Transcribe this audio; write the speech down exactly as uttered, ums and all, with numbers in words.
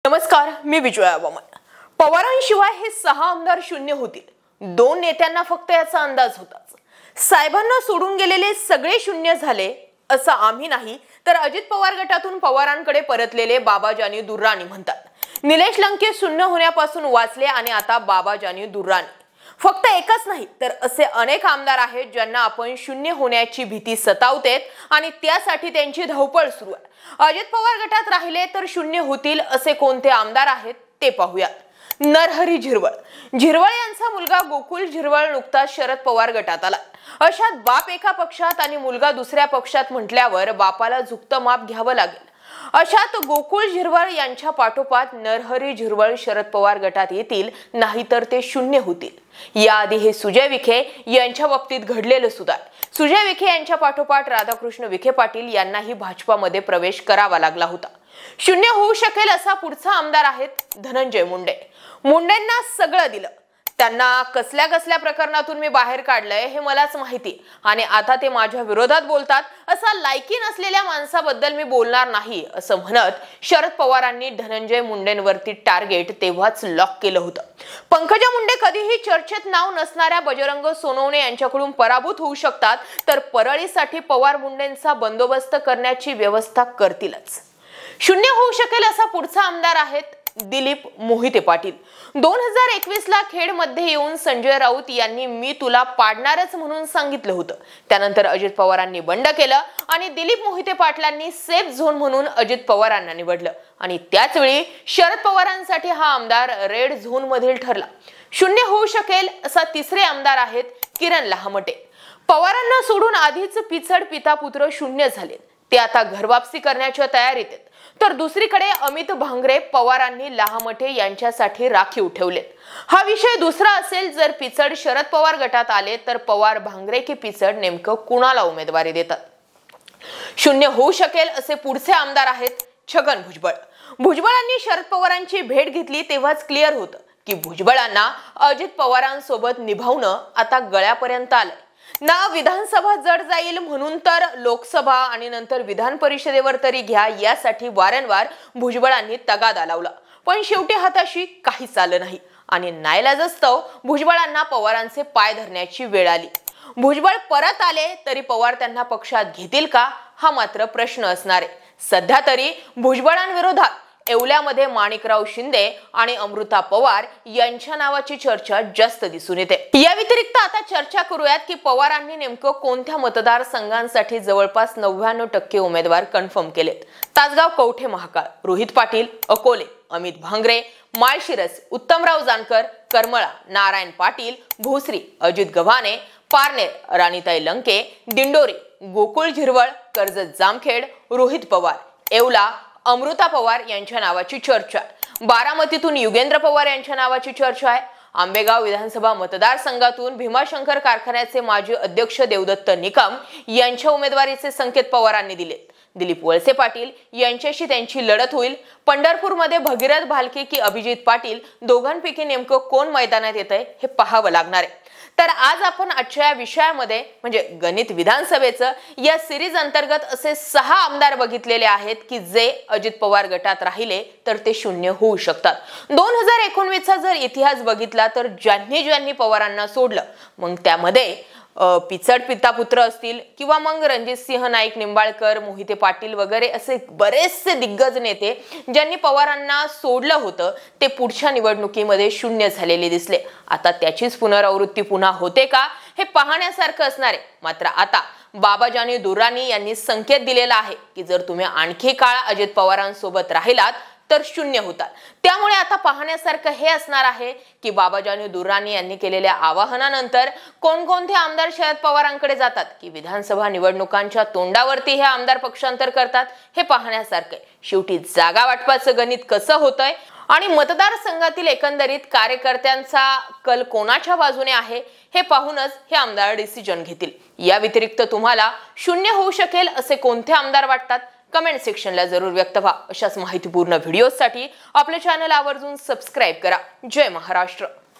नमस्कार, मी विजया वामन। पवारांशिवाय हे सहा आमदार शून्य होतील। दोन नेत्यांना फक्त याचा अंदाज होताच। साहेबांना सोडून गेलेले सगळे शून्य झाले असं आम्ही नाही, तर अजित पवार गटातून पवारांकडे परतलेले बाबाजानी दुर्राणी म्हणतात। निलेश लंके शून्य होण्यापासून वाचले आणि आता बाबाजानी दुर्राणी। फक्त एकच नाही तर असे अनेक आमदार आहेत ज्यांना आपण शून्य होण्याची भीती सतावतेत आणि त्यासाठी त्यांची धावपळ सुरू आहे। अजित पवार गटात राहिले तर शून्य होतील असे कोणते आमदार आहेत ते पाहूयात। नरहरी झिरवळ झिरवळ यांचा मुलगा गोकुळ झिरवळ नुकताच शरद पवार गटात आला। अशात बाप एका पक्षात आणि मुलगा दुसऱ्या पक्षात म्हटल्यावर बापाला झुकतं माप घ्यावं लागेल। अशात गोकुळ झिरवळ यांच्या पाठोपाठ नरहरी झिरवळ शरद पवार गटात येतील, नाहीतर ते शून्य होतील। याआधी हे सुजय विखे यांच्या बाबतीत घडलेलं सुद्धा। सुजय विखे यांच्या पाठोपाठ राधाकृष्ण विखे पाटील यांनाही भाजपामध्ये प्रवेश करावा लागला होता। शून्य होऊ शकेल असा पुढचा आमदार आहेत धनंजय मुंडे। मुंडेंना सगळं दिलं, त्यांना कसल्या कसल्या प्रकरणातून मी बाहेर काढलंय हे मलाच माहिती आणि आता ते माझ्या विरोधात बोलतात, असा लायकी नसलेल्या माणसाबद्दल मी बोलणार नाही असं म्हणत शरद पवारांनी धनंजय मुंडेंवरती टार्गेट तेव्हाच लॉक केलं होतं। पंकजा मुंडे कधीही चर्चेत नाव नसणाऱ्या बजरंग सोनवणे यांच्याकडून पराभूत होऊ शकतात, तर परळीसाठी पवार मुंडेंचा बंदोबस्त करण्याची व्यवस्था करतीलच। शून्य होऊ शकेल असा पुढचा आमदार आहेत दिलीप मोहिते पाटील। दोन हजार एकवीस ला खेड मध्ये येऊन संजय राऊत यांनी मी तुला पाडणारच म्हणून सांगितलं होतं। त्यानंतर अजित पवारांनी बंड केलं आणि दिलीप मोहिते पाटलांनी सेफ झोन म्हणून अजित पवारांना निवडलं आणि त्याच वेळी शरद पवारांसाठी हा आमदार रेड झोन मधील ठरला। शून्य होऊ शकेल असा तिसरे आमदार आहेत किरण लहामटे। पवारांना सोडून आधीच पिचड पिता पुत्र शून्य झाले, ते आता घरवापसी करण्याच्या तयारीत आहेत। तर दुसरीकडे अमित भांगरे पवारांनी लहामटे यांच्यासाठी राखीव ठेवलेत। हा विषय दुसरा असेल, जर पिचड शरद पवार गटात आले तर पवार भांगरे की पिचड नेमकं कुणाला उमेदवारी देतात। शून्य होऊ शकेल असे पुढचे आमदार आहेत छगन भुजबळ। भुजबळांनी शरद पवारांची भेट घेतली तेव्हाच क्लिअर होतं की भुजबळांना अजित पवारांसोबत निभावणं आता गळ्यापर्यंत आलंय। ना विधानसभा जड जाईल म्हणून तर लोकसभा आणि नंतर विधान परिषदेवर तरी घ्या यासाठी वारंवार भुजबळांनी तगादा लावला, पण शेवटी हाताशी काहीच आलं नाही आणि नाईलाजास्तव भुजबळांना पवारांचे पाय धरण्याची वेळ आली। भुजबळ परत आले तरी पवार त्यांना पक्षात घेतील का हा मात्र प्रश्न असणार आहे। सध्या तरी भुजबळांविरोधात येवल्यामध्ये माणिकराव शिंदे आणि अमृता पवार यांच्या नावाची चर्चा जास्त दिसून येते। या व्यतिरिक्त आता चर्चा करूयात की पवारांनी नेमकं कोणत्या मतदारसंघांसाठी जवळपास नव्याण्णव टक्के उमेदवार कन्फर्म केलेत। तासगाव, कवठे महाकाळ, रोहित पाटील, अकोले, अमित भांगरे, माळशिरस, उत्तमराव जानकर, करमळा, नारायण पाटील, भोसरी, अजित गव्हाणे, पारनेर, राणीताई लंके, दिंडोरी, गोकुळ झिरवळ, कर्जत जामखेड, रोहित पवार, येवला, अमृता पवार यांच्या नावाची चर्चा आहे। बारामतीतून युगेंद्र पवार यांच्या नावाची चर्चा आहे। आंबेगाव विधानसभा मतदारसंघातून भीमाशंकर कारखान्याचे माजी अध्यक्ष देवदत्त निकम यांच्या उमेदवारीचे संकेत पवारांनी दिलेत। दिलीप वळसे पाटील यांच्याशी त्यांची लढत होईल। पंढरपूरमध्ये भगीरथ भालके की अभिजित पाटील दोघांपैकी नेमकं कोण मैदानात येतंय हे पाहावं लागणार आहे। तर आज आपण आजच्या या विषयामध्ये म्हणजे गणित विधानसभेचं या सिरीज अंतर्गत असे सहा आमदार बघितलेले आहेत की जे अजित पवार गटात राहिले तर ते शून्य होऊ शकतात। दोन हजार एकोणवीस चा जर इतिहास बघितला तर ज्यांनी ज्यांनी पवारांना सोडलं, मग त्यामध्ये पिचड पिता पुत्र असतील किंवा मग रणजित सिंह नाईक निंबाळकर, मोहिते पाटील वगैरे असे बरेचसे दिग्गज नेते ज्यांनी पवारांना सोडलं होतं, ते पुढच्या निवडणुकीमध्ये शून्य झालेले दिसले। आता त्याचीच पुनरावृत्ती पुन्हा होते का हे पाहण्यासारखं असणार आहे। मात्र आता बाबाजानी दुर्राणी यांनी संकेत दिलेला आहे की जर तुम्ही आणखी काळ अजित पवारांसोबत राहिलात तर शून्य होतात। त्यामुळे आता पाहण्यासारखं हे असणार आहे की बाबाजानी दुर्राणी यांनी केलेल्या आवाहनानंतर कोणकोणते आमदार शरद पवारांकडे जातात की विधानसभा निवडणुकांच्या तोंडावरती हे आमदार पक्षांतर करतात हे पाहण्यासारखं आहे। शेवटी जागा वाटपाचं गणित कसं होतंय आणि मतदारसंघातील एकंदरीत कार्यकर्त्यांचा कल कोणाच्या बाजूने आहे हे पाहूनच हे आमदार डिसिजन घेतील। या व्यतिरिक्त तुम्हाला शून्य होऊ शकेल असे कोणते आमदार वाटतात कमेंट सेक्शनला जरूर व्यक्त व्हा। अशाच माहितीपूर्ण व्हिडिओसाठी आपल्या चॅनल आवर्जून सबस्क्राइब करा। जय महाराष्ट्र।